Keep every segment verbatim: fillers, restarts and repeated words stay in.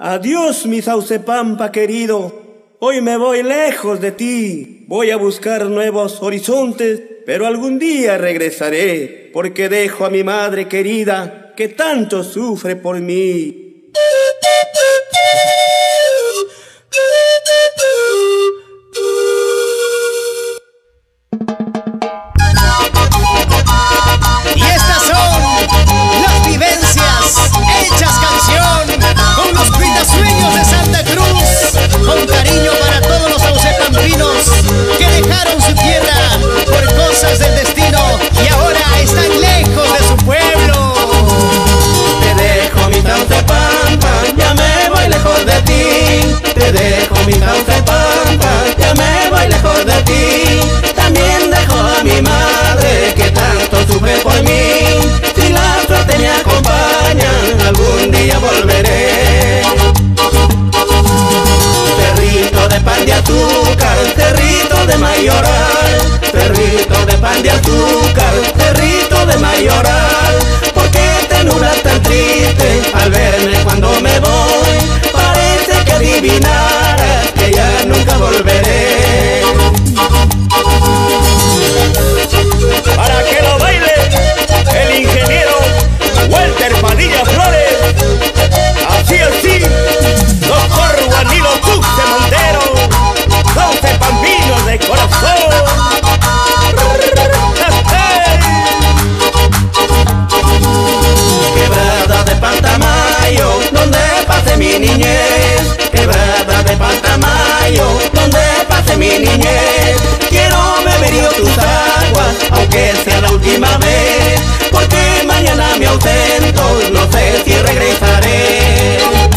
Adiós, mi sauce pampa querido, hoy me voy lejos de ti. Voy a buscar nuevos horizontes, pero algún día regresaré, porque dejo a mi madre querida, que tanto sufre por mí. Y estas son las vivencias hechas canción con los cuitasueños de Santa Cruz, con cariño para todos los saucepampinos que dejaron su tierra por cosas del destino y ahora están lejos de su pueblo. Te dejo mi sauce pampa, ya me voy lejos de ti. Te dejo mi sauce pampa, ya me voy lejos de ti. También dejo a mi madre que tanto sufre por mí. Si la suerte me acompaña, algún día volveré. Cerrito de pan de azúcar, cerrito de mayoral. Cerrito de pan de azúcar, cerrito de mayoral. ¿Por qué te nublas tan triste al verme cuando me voy? Parece que adivinaras que ya nunca volveré. Para que lo baile el ingeniero Walter Padilla Flores. Así así, doctor Juanilo Tuxe Montero, sauce pampinos de corazón. Quebrada de Pantamayo, donde pasé mi niñez. Quebrada de Pantamayo, donde pasé mi niñez. Quiero beber yo tus aguas, aunque sea la última vez, porque mañana me ausento, no sé si regresaré.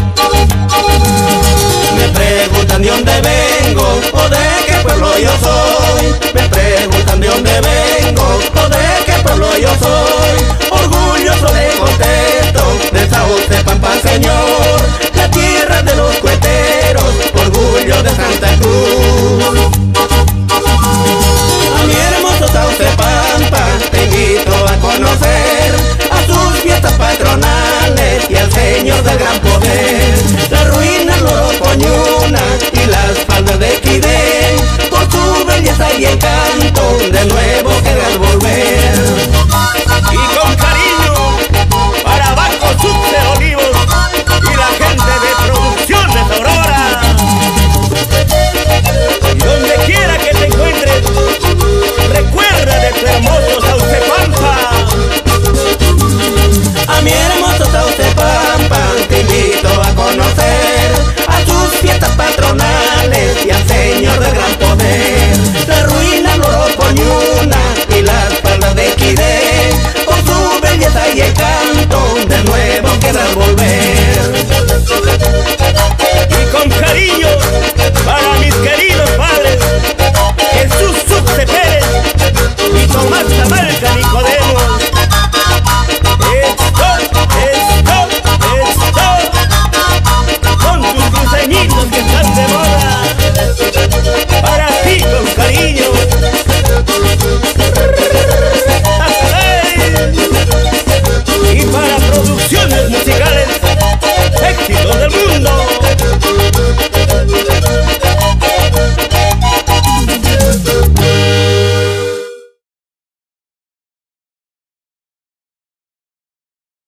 Me preguntan de dónde vengo o de qué pueblo yo soy. Me preguntan de dónde vengo o de qué pueblo yo soy. Orgulloso le contesto, de Sauce Pampa, señor, la tierra de los cueteros, orgullo de Santa Cruz. A mi hermoso Sauce Pampa te invito a conocer a sus fiestas patronales y al Señor del gran poder.